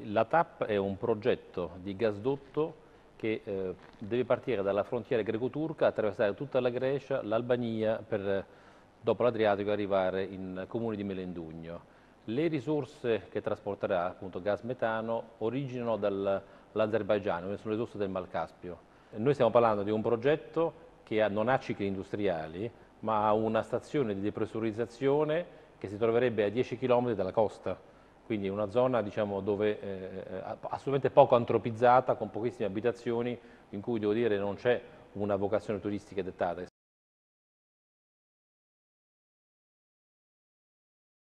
La TAP è un progetto di gasdotto che deve partire dalla frontiera greco-turca, attraversare tutta la Grecia, l'Albania, per dopo l'Adriatico arrivare in comune di Melendugno. Le risorse che trasporterà, appunto gas metano, originano dall'Azerbaigian, sono le risorse del Mar Caspio. Noi stiamo parlando di un progetto che non ha cicli industriali, ma ha una stazione di depressurizzazione che si troverebbe a 10 km dalla costa, quindi una zona diciamo, dove, assolutamente poco antropizzata, con pochissime abitazioni, in cui devo dire non c'è una vocazione turistica dettata.